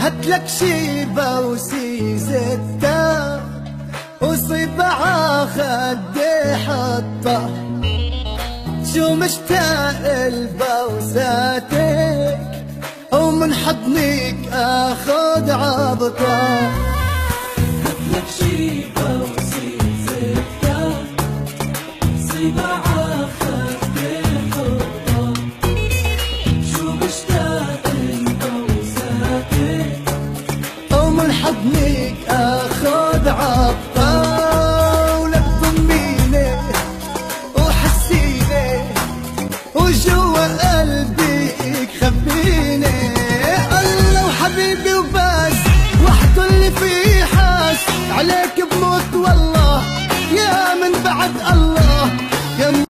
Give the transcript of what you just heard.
هاتلك شيبة وسيزتة وصبعة خدي حطه، شو مشتاق لبوساتك ومن حضنك اخذ عبطه. هاتلك شيبة وسيزتة صباعة خدي حطه، شو مشتاق لبوساتك ومن حضنك اخذ عبطه. ولك ضميني وحسيني وجوا قلبك خبيني، الله وحبيبي وبس وحده اللي فيه حاس عليك بموت والله يا من بعد الله.